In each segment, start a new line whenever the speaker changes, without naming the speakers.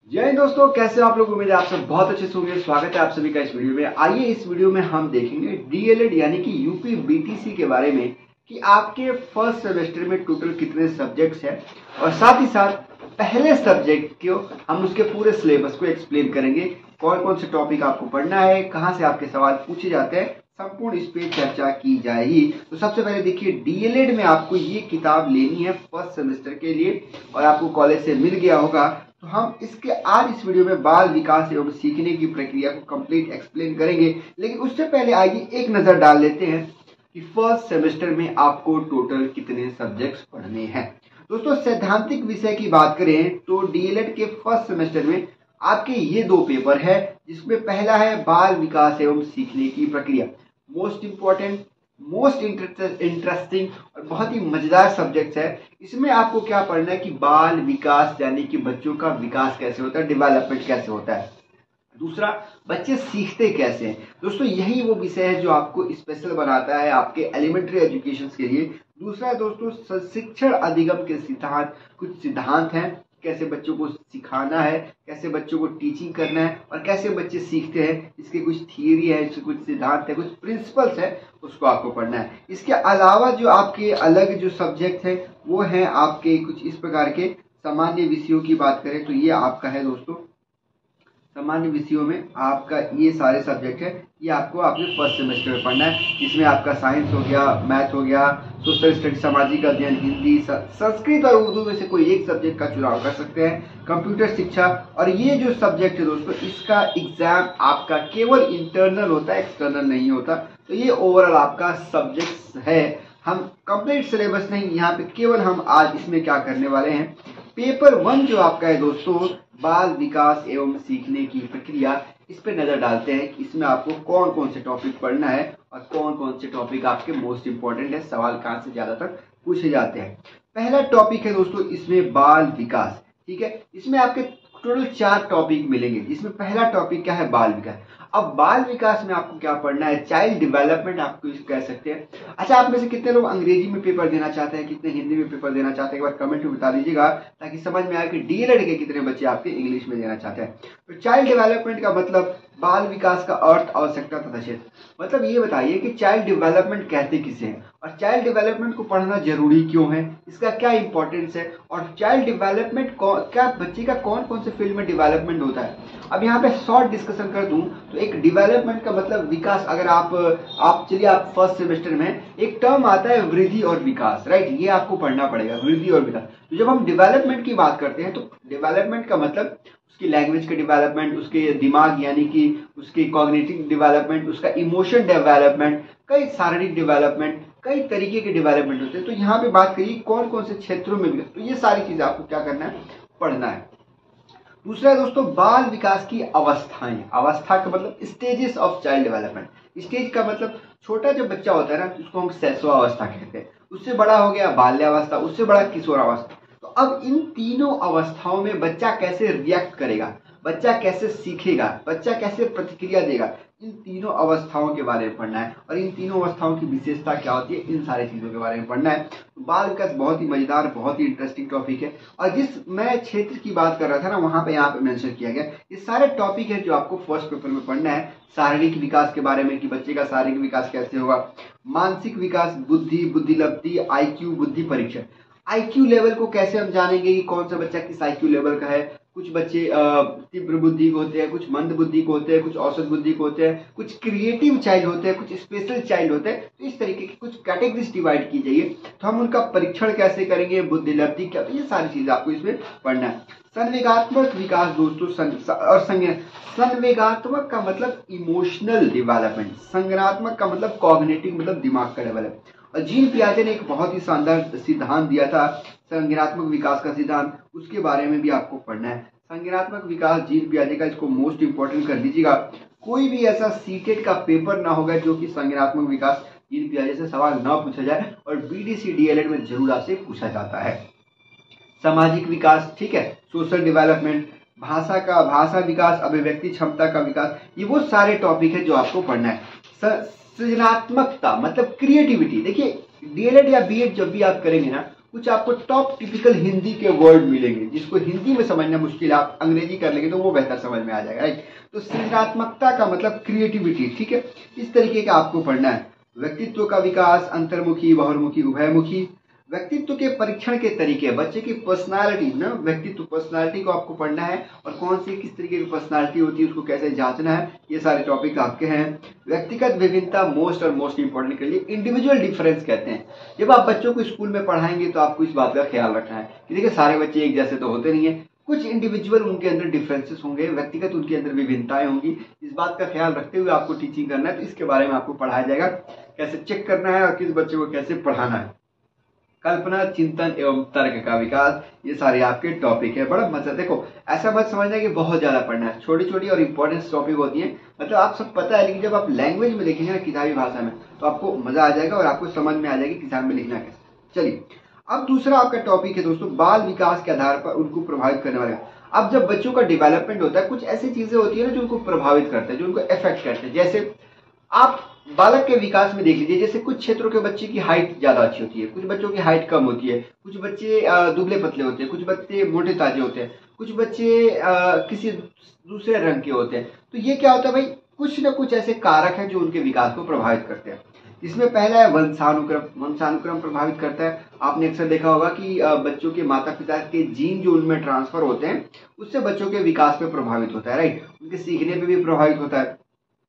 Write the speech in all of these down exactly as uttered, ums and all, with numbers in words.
जय हिंद दोस्तों, कैसे हो आप लोग। उम्मीद है आप सब बहुत अच्छे से होंगे। स्वागत है आप सभी का इस वीडियो में। आइए इस वीडियो में हम देखेंगे डीएलएड यानी कि यूपी बीटीसी के बारे में कि आपके फर्स्ट सेमेस्टर में टोटल कितने सब्जेक्ट्स हैं और साथ ही साथ पहले सब्जेक्ट को हम उसके पूरे सिलेबस को एक्सप्लेन करेंगे। कौन कौन से टॉपिक आपको पढ़ना है, कहाँ से आपके सवाल पूछे जाते हैं, संपूर्ण इस पे चर्चा की जाएगी। तो सबसे पहले देखिए, डीएलएड में आपको ये किताब लेनी है फर्स्ट सेमेस्टर के लिए और आपको कॉलेज से मिल गया होगा। तो हम इसके आज इस वीडियो में बाल विकास एवं सीखने की प्रक्रिया को कंप्लीट एक्सप्लेन करेंगे। लेकिन उससे पहले आइए एक नजर डाल लेते हैं कि फर्स्ट सेमेस्टर में आपको टोटल कितने सब्जेक्ट्स पढ़ने हैं। दोस्तों, सैद्धांतिक विषय की बात करें तो डीएलएड के फर्स्ट सेमेस्टर में आपके ये दो पेपर है, जिसमें पहला है बाल विकास एवं सीखने की प्रक्रिया। मोस्ट इंपॉर्टेंट, मोस्ट इंटरेस्टिंग और बहुत ही मजेदार सब्जेक्ट है। इसमें आपको क्या पढ़ना है कि बाल विकास यानी कि बच्चों का विकास कैसे होता है, डेवलपमेंट कैसे होता है। दूसरा, बच्चे सीखते कैसे हैं। दोस्तों, यही वो विषय है जो आपको स्पेशल बनाता है आपके एलिमेंट्री एजुकेशन के लिए। दूसरा दोस्तों, शिक्षण अधिगम के सिद्धांत, कुछ सिद्धांत हैं, कैसे बच्चों को सिखाना है, कैसे बच्चों को टीचिंग करना है और कैसे बच्चे सीखते हैं। इसके कुछ थियरी है, इसके कुछ सिद्धांत है, कुछ प्रिंसिपल्स है, उसको आपको पढ़ना है। इसके अलावा जो आपके अलग जो सब्जेक्ट है वो है आपके कुछ इस प्रकार के सामान्य विषयों की बात करें तो ये आपका है दोस्तों, सामान्य विषयों में आपका ये सारे सब्जेक्ट है, ये आपको आपके फर्स्ट सेमेस्टर में पढ़ना है। इसमें आपका साइंस हो गया, मैथ हो गया, सोशल स्टडी, सामाजिक अध्ययन, हिंदी, संस्कृत और उर्दू में से कोई एक सब्जेक्ट का चुनाव कर सकते हैं, कंप्यूटर शिक्षा। और ये जो सब्जेक्ट है दोस्तों, इसका एग्जाम आपका केवल इंटरनल होता है, एक्सटर्नल नहीं होता। तो ये ओवरऑल आपका सब्जेक्ट है। हम कंप्लीट सिलेबस नहीं, यहाँ पे केवल हम आज इसमें क्या करने वाले हैं, पेपर वन जो आपका है दोस्तों, बाल विकास एवं सीखने की प्रक्रिया, इस पे नजर डालते हैं कि इसमें आपको कौन कौन से टॉपिक पढ़ना है और कौन कौन से टॉपिक आपके मोस्ट इंपॉर्टेंट है, सवाल कहाँ से ज्यादातर पूछे जाते हैं। पहला टॉपिक है दोस्तों इसमें बाल विकास। ठीक है, इसमें आपके टोटल चार टॉपिक मिलेंगे, जिसमें पहला टॉपिक क्या है, बाल विकास। अब बाल विकास में आपको क्या पढ़ना है, चाइल्ड डेवलपमेंट आपको इस कह सकते हैं। अच्छा, आप में से कितने लोग अंग्रेजी में पेपर देना चाहते हैं, कितने हिंदी में पेपर देना चाहते हैं, एक बार कमेंट में बता दीजिएगा ताकि समझ में आए कि डीएलएड के कितने बच्चे आपके इंग्लिश में देना चाहते हैं। तो चाइल्ड डेवलपमेंट का मतलब बाल विकास का अर्थ, आवश्यकता तथा क्षेत्र। मतलब ये बताइए कि चाइल्ड डेवलपमेंट कहते किसे हैं और चाइल्ड डेवलपमेंट को पढ़ना जरूरी क्यों है, इसका क्या इंपॉर्टेंस है और चाइल्ड डेवलपमेंट क्या बच्चे का कौन कौन से फील्ड में डेवलपमेंट होता है। अब यहाँ पे शॉर्ट डिस्कशन कर दूं तो एक डेवलपमेंट का मतलब विकास। अगर आप आप चलिए आप फर्स्ट सेमेस्टर में एक टर्म आता है वृद्धि और विकास, राइट, ये आपको पढ़ना पड़ेगा, वृद्धि और विकास। तो जब हम डेवलपमेंट की बात करते हैं तो डेवलपमेंट का मतलब उसकी लैंग्वेज के डेवलपमेंट, उसके दिमाग यानी कि उसके कॉग्निटिव डेवलपमेंट, उसका इमोशन डेवलपमेंट, कई शारीरिक डेवलपमेंट, कई तरीके के डेवलपमेंट होते हैं। तो यहाँ पे बात करिए कौन कौन से क्षेत्रों में भी, तो ये सारी चीजें आपको क्या करना है, पढ़ना है। दूसरा है दोस्तों बाल विकास की अवस्थाएं। अवस्था का मतलब stages of child development. Stage का मतलब छोटा जो बच्चा होता है ना, उसको हम शैशवावस्था कहते हैं, उससे बड़ा हो गया बाल्यावस्था, उससे बड़ा किशोरावस्था। तो अब इन तीनों अवस्थाओं में बच्चा कैसे रिएक्ट करेगा, बच्चा कैसे सीखेगा, बच्चा कैसे प्रतिक्रिया देगा, इन तीनों अवस्थाओं के बारे में पढ़ना है। और इन तीनों अवस्थाओं की विशेषता क्या होती है, इन सारी चीजों के बारे में पढ़ना है। तो बाल विकास बहुत ही मजेदार, बहुत ही इंटरेस्टिंग टॉपिक है। और जिस मैं क्षेत्र की बात कर रहा था ना, वहां पे यहाँ पे मेंशन किया गया, ये सारे टॉपिक है जो आपको फर्स्ट पेपर में पढ़ना है। शारीरिक विकास के बारे में कि बच्चे का शारीरिक विकास कैसे होगा, मानसिक विकास, बुद्धि, बुद्धिलब्धि, आईक्यू, बुद्धि परीक्षण। आईक्यू लेवल को कैसे हम जानेंगे कि कौन सा बच्चा किस आईक्यू लेवल का है। कुछ बच्चे तीव्र बुद्धि को होते हैं, कुछ मंद बुद्धि को होते हैं, कुछ औसत बुद्धि को होते हैं, कुछ क्रिएटिव चाइल्ड होते हैं, कुछ स्पेशल चाइल्ड होते हैं। तो इस तरीके की कुछ कैटेगरीज डिवाइड की जाइए। तो हम उनका परीक्षण कैसे करेंगे, बुद्धिलब्धि क्या, तो ये सारी चीजें आपको इसमें पढ़ना है। संवेगात्मक विकास दोस्तों सं, और संज्ञा। संवेगात्मक का मतलब इमोशनल डेवलपमेंट, संज्ञानात्मक का मतलब कॉग्निटिव मतलब दिमाग का डेवलपमेंट। और जीन पियाजे ने एक बहुत ही शानदार सिद्धांत दिया था संज्ञानात्मक विकास का सिद्धांत, उसके बारे में भी आपको पढ़ना है। संज्ञानात्मक विकास जीन पियाजे का, इसको मोस्ट इंपॉर्टेंट कर दीजिएगा। कोई भी ऐसा सीटेट का पेपर ना होगा जो कि संज्ञानात्मक विकास जीन पियाजे से सवाल ना पूछा जाए, और बीडीसी डीएलएड में जरूर आपसे पूछा जाता है। सामाजिक विकास, ठीक है, सोशल डेवलपमेंट, भाषा का भाषा विकास, अभिव्यक्ति क्षमता का विकास, ये वो सारे टॉपिक है जो आपको पढ़ना है। सृजनात्मकता मतलब क्रिएटिविटी। देखिए डीएलएड या बीएड जब भी आप करेंगे ना, कुछ आपको टॉप टिपिकल हिंदी के वर्ड मिलेंगे जिसको हिंदी में समझना मुश्किल है, आप अंग्रेजी कर लेंगे तो वो बेहतर समझ में आ जाएगा, राइट। तो सृजनात्मकता का मतलब क्रिएटिविटी, ठीक है, इस तरीके का आपको पढ़ना है। व्यक्तित्व का विकास, अंतर्मुखी, बहुमुखी, उभयमुखी, व्यक्तित्व के परीक्षण के तरीके, बच्चे की पर्सनालिटी ना, व्यक्तित्व पर्सनालिटी को आपको पढ़ना है और कौन सी किस तरीके की पर्सनालिटी होती है उसको कैसे जांचना है, ये सारे टॉपिक आपके हैं। व्यक्तिगत विभिन्नता मोस्ट और मोस्ट इंपॉर्टेंट के लिए इंडिविजुअल डिफरेंस कहते हैं। जब आप बच्चों को स्कूल में पढ़ाएंगे तो आपको इस बात का ख्याल रखना है कि देखिए सारे बच्चे एक जैसे तो होते नहीं है, कुछ इंडिविजुअल उनके अंदर डिफरेंसेस होंगे, व्यक्तिगत उनके अंदर विभिन्नताएं होंगी। इस बात का ख्याल रखते हुए आपको टीचिंग करना है, तो इसके बारे में आपको पढ़ाया जाएगा, कैसे चेक करना है और किस बच्चे को कैसे पढ़ाना है। कल्पना, चिंतन एवं तर्क का विकास, ये सारे आपके टॉपिक है। बड़ा मजा, देखो ऐसा मत समझना कि बहुत ज्यादा पढ़ना है, छोटी छोटी और इंपॉर्टेंट टॉपिक होती है, मतलब आप सब पता है, लेकिन जब आप लैंग्वेज में देखेंगे ना, किताबी भाषा में, तो आपको मजा आ जाएगा और आपको समझ में आ जाएगी किताब में लिखना कैसे। चलिए अब दूसरा आपका टॉपिक है दोस्तों, बाल विकास के आधार पर उनको प्रभावित करने वाले। अब जब बच्चों का डेवलपमेंट होता है, कुछ ऐसी चीजें होती है ना जो उनको प्रभावित करते हैं, जो उनको इफेक्ट करते हैं। जैसे आप बालक के विकास में देख लीजिए, जैसे कुछ क्षेत्रों के बच्चे की हाइट ज्यादा अच्छी होती है, कुछ बच्चों की हाइट कम होती है, कुछ बच्चे दुबले पतले होते हैं, कुछ बच्चे मोटे ताजे होते हैं, कुछ बच्चे किसी दूसरे रंग के होते हैं। तो ये क्या होता है भाई, कुछ ना कुछ ऐसे कारक हैं जो उनके विकास को प्रभावित करते हैं। इसमें पहला है वंशानुक्रम। वंशानुक्रम प्रभावित करता है। आपने अक्सर देखा होगा कि बच्चों के माता पिता के जीन जो उनमें ट्रांसफर होते हैं उससे बच्चों के विकास पे प्रभावित होता है, राइट, उनके सीखने पे भी प्रभावित होता है।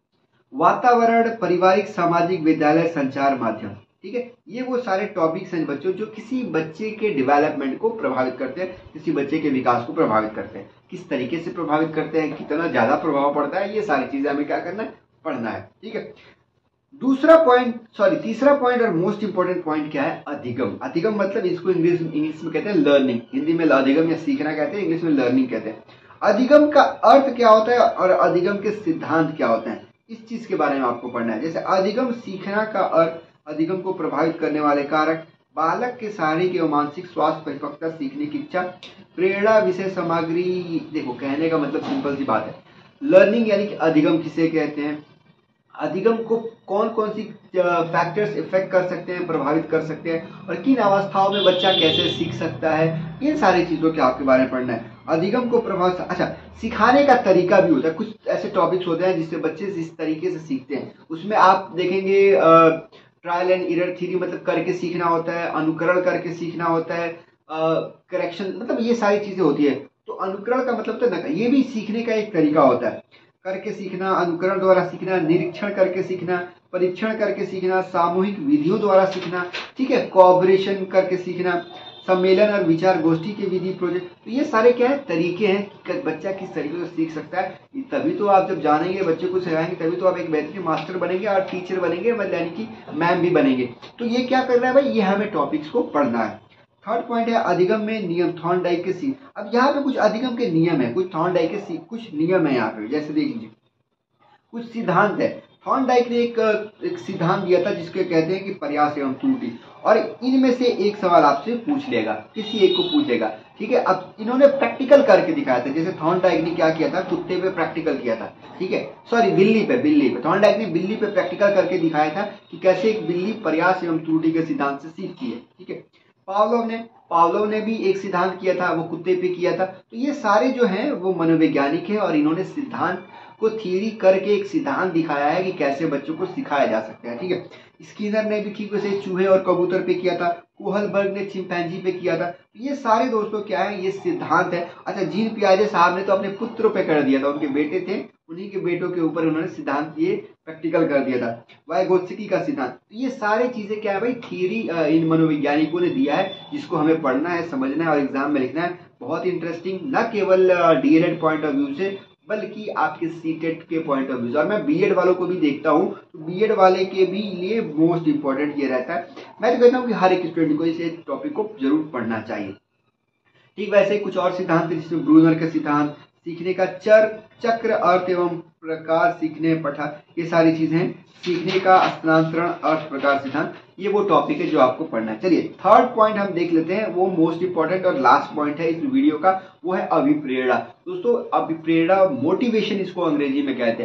वातावरण, पारिवारिक, सामाजिक, विद्यालय, संचार माध्यम, ठीक है, ये वो सारे टॉपिक्स हैं बच्चों जो किसी बच्चे के डेवलपमेंट को प्रभावित करते हैं, किसी बच्चे के विकास को प्रभावित करते हैं। किस तरीके से प्रभावित करते हैं, कितना ज्यादा प्रभाव पड़ता है, ये सारी चीजें हमें क्या करना है, पढ़ना है, ठीक है। दूसरा पॉइंट, सॉरी तीसरा पॉइंट और मोस्ट इंपोर्टेंट पॉइंट क्या है, अधिगम। अधिगम मतलब इसको इंग्लिश इंग्लिश में कहते हैं लर्निंग, हिंदी में अधिगम या सीखना कहते हैं, इंग्लिश में लर्निंग कहते हैं। अधिगम का अर्थ क्या होता है और अधिगम के सिद्धांत क्या होते हैं, इस चीज के बारे में आपको पढ़ना है। जैसे अधिगम सीखना का अर्थ, अधिगम को प्रभावित करने वाले कारक, बालक के शारीरिक एवं मानसिक स्वास्थ्य, परिपक्वता, सीखने की इच्छा, प्रेरणा, विषय सामग्री। देखो कहने का मतलब सिंपल सी बात है, लर्निंग यानी कि अधिगम किसे कहते हैं, अधिगम को कौन कौन सी फैक्टर्स इफेक्ट कर सकते हैं, प्रभावित कर सकते हैं, और किन अवस्थाओं में बच्चा कैसे सीख सकता है, इन सारी चीजों के आपके बारे में पढ़ना है। अधिगम को प्रभावित, अच्छा सिखाने का तरीका भी होता है, कुछ ऐसे टॉपिक्स होते हैं जिससे बच्चे इस तरीके से सीखते हैं। उसमें आप देखेंगे ट्रायल एंड एरर थ्योरी, मतलब करके सीखना होता है, अनुकरण करके सीखना होता है, करेक्शन, मतलब ये सारी चीजें होती है। तो अनुकरण का मतलब तो ना, ये भी सीखने का एक तरीका होता है, करके सीखना, अनुकरण द्वारा सीखना, निरीक्षण करके सीखना, परीक्षण करके सीखना, सामूहिक विधियों द्वारा सीखना, ठीक है, कोऑपरेशन करके सीखना, सम्मेलन और विचार गोष्ठी के विधि, प्रोजेक्ट। तो ये सारे क्या है, तरीके हैं कि बच्चा किस तरीके से सीख सकता है। तभी तो आप जब जानेंगे, बच्चे को सिखाएंगे, तभी तो आप एक बेहतरीन मास्टर बनेंगे और टीचर बनेंगे, मतलब यानी कि मैम भी बनेंगे। तो ये क्या करना है भाई, ये हमें टॉपिक्स को पढ़ना है। थर्ड पॉइंट है अधिगम में नियम, थॉर्नडाइक के सी। अब यहाँ पे कुछ अधिगम के नियम है, कुछ थॉर्नडाइक के सी, कुछ नियम है यहाँ पे, जैसे देख लीजिए कुछ सिद्धांत है। थॉर्नडाइक ने एक, एक सिद्धांत दिया था जिसके कहते हैं कि प्रयास एवं त्रुटि, और इनमें से एक सवाल आपसे पूछ लेगा, किसी एक को पूछेगा, ठीक है। अब इन्होंने प्रैक्टिकल करके दिखाया था, जैसे थॉर्नडाइक ने क्या किया था, कुत्ते पे प्रैक्टिकल किया था, ठीक है, सॉरी बिल्ली पे, बिल्ली पे थॉर्नडाइक ने बिल्ली पे प्रैक्टिकल करके दिखाया था कि कैसे एक बिल्ली प्रयास एवं त्रुटि के सिद्धांत से सीखती है, ठीक है। पावलोव ने पावलोव ने भी एक सिद्धांत किया था, वो कुत्ते पे किया था। तो ये सारे जो हैं वो मनोवैज्ञानिक है और इन्होंने सिद्धांत को थ्योरी करके एक सिद्धांत दिखाया है कि कैसे बच्चों को सिखाया जा सकता है, ठीक है। स्किनर ने भी ठीक वैसे चूहे और कबूतर पे किया था, कोहलबर्ग ने चिंपैंजी पे किया था। ये सारे दोस्तों क्या है, ये सिद्धांत है। अच्छा, जीन पियाजे साहब ने तो अपने पुत्र पे कर दिया था, उनके बेटे थे, उन्हीं के बेटों के ऊपर उन्होंने सिद्धांत ये प्रैक्टिकल कर दिया था, वाइगोत्स्की का सिद्धांत। तो ये सारे चीजें क्या है भाई, थ्योरी इन मनोवैज्ञानिकों ने दिया है, जिसको हमें पढ़ना है, समझना है और एग्जाम में लिखना है। बहुत इंटरेस्टिंग, न केवल डीएलएड पॉइंट ऑफ व्यू से बल्कि आपके सीटेट के पॉइंट ऑफ व्यू से, और मैं बीएड वालों को भी देखता हूँ, तो बीएड वाले के भी लिए मोस्ट इंपॉर्टेंट ये रहता है। मैं तो कहता हूँ कि हर एक स्टूडेंट को इस टॉपिक को जरूर पढ़ना चाहिए। ठीक वैसे कुछ और सिद्धांत है, जिसमें ब्रूनर का सिद्धांत, सीखने का चर चक्र, अर्थ एवं प्रकार, सीखने पठा, ये सारी चीजें, सीखने का स्थानांतरण, अर्थ, प्रकार, सिद्धांत, ये वो टॉपिक है जो आपको पढ़ना है। चलिए थर्ड पॉइंट हम देख लेते हैं, वो मोस्ट इंपॉर्टेंट और लास्ट पॉइंट है इस वीडियो का, वो है अभिप्रेरणा। दोस्तों अभिप्रेरणा, मोटिवेशन इसको अंग्रेजी में कहते हैं।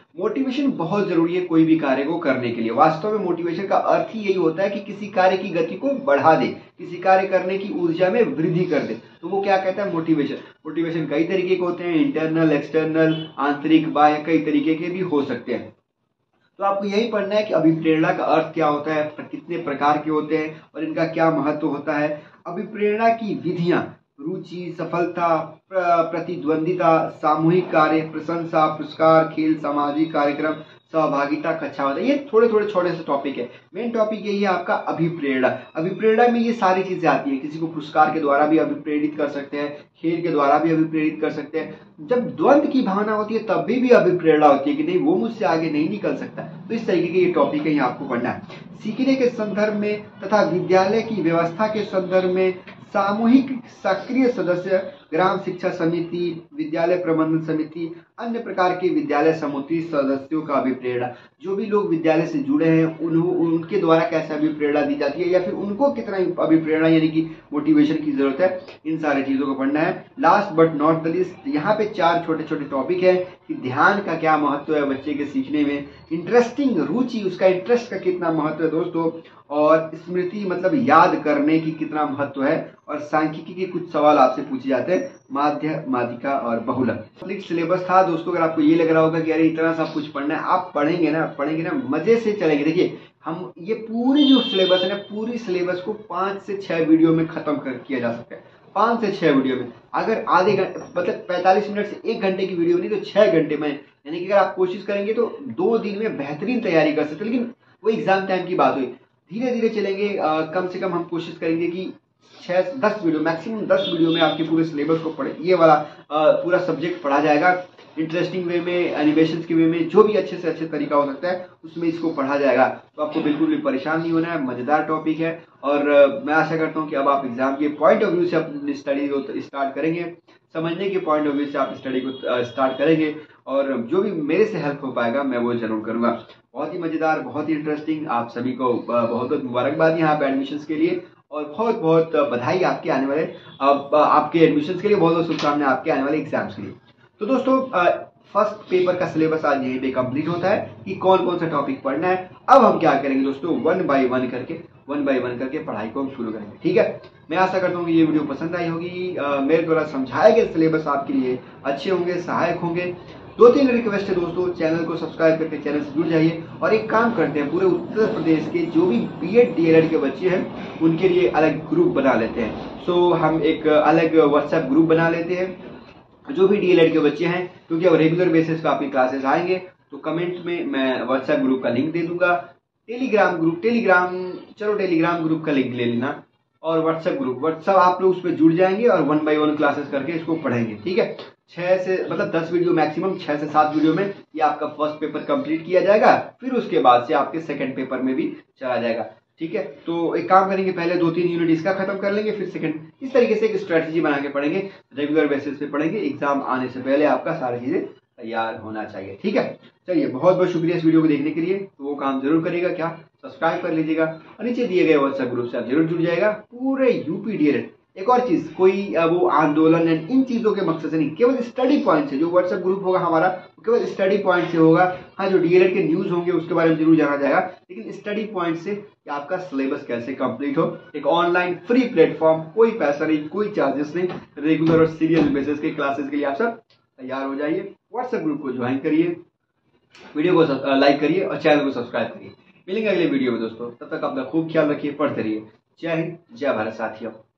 मोटिवेशन बहुत जरूरी है कोई भी कार्य को करने के लिए। वास्तव में मोटिवेशन का अर्थ ही यही होता है कि किसी कार्य की गति को बढ़ा दे, किसी कार्य करने की ऊर्जा में वृद्धि कर दे, तो वो क्या कहता है, मोटिवेशन। मोटिवेशन कई तरीके के होते हैं, इंटरनल, एक्सटर्नल, आंतरिक, बाह्य, कई तरीके के भी हो सकते हैं। तो आपको यही पढ़ना है कि अभिप्रेरणा का अर्थ क्या होता है, कितने प्रकार के होते हैं और इनका क्या महत्व होता है। अभिप्रेरणा की विधियां, रुचि, सफलता, प्रतिद्वंदिता, सामूहिक कार्य, प्रशंसा, पुरस्कार, खेल, सामाजिक कार्यक्रम, सहभागिता, कक्षा होता है। ये थोड़े थोड़े छोटे से टॉपिक है। मेन टॉपिक यही है आपका अभिप्रेरणा। अभिप्रेरणा में ये सारी चीजें आती हैं। किसी को पुरस्कार के द्वारा भी अभिप्रेरित कर सकते हैं, खेल के द्वारा भी अभिप्रेरित कर सकते हैं। जब द्वंद्व की भावना होती है तब भी, भी अभिप्रेरणा होती है कि नहीं वो मुझसे आगे नहीं निकल सकता। तो इस तरीके के ये टॉपिक है, यहाँ आपको पढ़ना है। सीखने के संदर्भ में तथा विद्यालय की व्यवस्था के संदर्भ में सामूहिक सक्रिय सदस्य, ग्राम शिक्षा समिति, विद्यालय प्रबंधन समिति, अन्य प्रकार के विद्यालय समिति सदस्यों का अभिप्रेरणा, जो भी लोग विद्यालय से जुड़े हैं उन, उनके द्वारा कैसे अभिप्रेरणा दी जाती है या फिर उनको कितना अभिप्रेरणा यानी कि मोटिवेशन की जरूरत है, इन सारी चीजों को पढ़ना है। Last but not the least, यहाँ पे चार छोटे छोटे टॉपिक है कि ध्यान का क्या महत्व है बच्चे के सीखने में, इंटरेस्टिंग, रुचि, उसका इंटरेस्ट का कितना महत्व है दोस्तों, और स्मृति मतलब याद करने की कितना महत्व है, और सांख्यिकी के कुछ सवाल आपसे पूछे जाते हैं, माध्य, माध्यिका और बहुलक। सिलेबस था दोस्तों। अगर आपको ये लग रहा होगा कि अरे इतना सब कुछ पढ़ना है, आप पढ़ेंगे ना पढ़ेंगे ना मजे से चलेंगे। देखिए हम ये पूरी जो सिलेबस है ना, पूरी सिलेबस को पांच से छह वीडियो में खत्म कर किया जा सकता है। पांच से छह वीडियो में, अगर आधे घंटे मतलब पैंतालीस मिनट से एक घंटे की वीडियो नहीं तो छह घंटे में, यानी कि अगर आप कोशिश करेंगे तो दो दिन में बेहतरीन तैयारी कर सकते हैं। लेकिन वो एग्जाम टाइम की बात हुई, धीरे धीरे चलेंगे। आ, कम से कम हम कोशिश करेंगे कि छह दस वीडियो, मैक्सिमम दस वीडियो में आपके पूरे सिलेबस को पढ़े, ये वाला आ, पूरा सब्जेक्ट पढ़ा जाएगा। इंटरेस्टिंग वे में, एनिमेशन के वे में, जो भी अच्छे से अच्छे तरीका हो सकता है उसमें इसको पढ़ा जाएगा। तो आपको बिल्कुल भी परेशान नहीं होना है, मजेदार टॉपिक है। और आ, मैं आशा करता हूँ कि अब आप एग्जाम के पॉइंट ऑफ व्यू से अपनी स्टडी को स्टार्ट करेंगे, समझने के पॉइंट ऑफ व्यू से आप स्टडी को स्टार्ट करेंगे, और जो भी मेरे से हेल्प हो पाएगा मैं वो जरूर करूंगा। बहुत ही मजेदार, बहुत ही इंटरेस्टिंग। आप सभी को बहुत बहुत मुबारकबाद यहाँ पे एडमिशन के लिए, और बहुत बहुत बधाई आपके आने वाले अब आपके एडमिशन के लिए, बहुत बहुत शुभकामनाएं आपके आने वाले एग्जाम्स के लिए। तो दोस्तों फर्स्ट पेपर का सिलेबस आज यहीं पे कंप्लीट होता है कि कौन कौन सा टॉपिक पढ़ना है। अब हम क्या करेंगे दोस्तों, वन बाय वन करके वन बाय वन करके पढ़ाई को हम शुरू करेंगे। ठीक है, मैं आशा करता हूँ कि ये वीडियो पसंद आई होगी। मेरे द्वारा समझाए गए सिलेबस आपके लिए अच्छे होंगे, सहायक होंगे। दो तीन रिक्वेस्ट है दोस्तों, चैनल को सब्सक्राइब करके चैनल से जुड़ जाइए। और एक काम करते हैं, पूरे उत्तर प्रदेश के जो भी बीएड डीएलएड के बच्चे हैं उनके लिए अलग ग्रुप बना लेते हैं। सो हम एक अलग व्हाट्सएप ग्रुप बना लेते हैं जो भी डीएलएड के बच्चे हैं, क्योंकि अब रेगुलर बेसिस पे आपकी क्लासेस आएंगे। तो कमेंट में मैं व्हाट्सएप ग्रुप का लिंक दे दूंगा। टेलीग्राम ग्रुप, टेलीग्राम चलो टेलीग्राम ग्रुप का लिंक ले लेना, और व्हाट्सएप ग्रुप, व्हाट्सएप आप लोग उस पर जुड़ जाएंगे और वन बाय वन क्लासेस करके इसको पढ़ेंगे। ठीक है, छह से मतलब दस वीडियो मैक्सिमम, छह से सात वीडियो में ये आपका फर्स्ट पेपर कंप्लीट किया जाएगा। फिर उसके बाद से आपके सेकंड पेपर में भी चला जाएगा। ठीक है, तो एक काम करेंगे, पहले दो तीन यूनिट इसका खत्म कर लेंगे, फिर सेकंड। इस तरीके से एक स्ट्रेटजी बना के पढ़ेंगे, रेगुलर बेसिस पे पढ़ेंगे। एग्जाम आने से पहले आपका सारी चीजें तैयार होना चाहिए। ठीक है, चलिए बहुत बहुत शुक्रिया इस वीडियो को देखने के लिए। तो वो काम जरूर करिएगा, क्या सब्सक्राइब कर लीजिएगा, और नीचे दिए गए व्हाट्सएप ग्रुप से आप जरूर जुड़ जाएगा। पूरे यूपी डीएलएड, एक और चीज, कोई वो आंदोलन है इन चीजों के मकसद से नहीं, केवल स्टडी पॉइंट से। जो व्हाट्सएप ग्रुप होगा हमारा वो केवल स्टडी पॉइंट से होगा। हाँ, जो डीएलएड के न्यूज होंगे उसके बारे में जरूर जाना जाएगा, लेकिन स्टडी पॉइंट से कि आपका सिलेबस कैसे कंप्लीट हो। एक ऑनलाइन फ्री प्लेटफॉर्म, कोई पैसा नहीं, कोई चार्जेस नहीं, रेगुलर और सीरियस बेसिस के क्लासेस के लिए आप सब तैयार हो जाइए। व्हाट्सएप ग्रुप को ज्वाइन करिए, वीडियो को लाइक करिए और चैनल को सब्सक्राइब करिए। मिलेंगे अगले वीडियो में दोस्तों, तब तक अपना खूब ख्याल रखिए, पढ़ते रहिए। जय हिंद, जय भारत साथियों।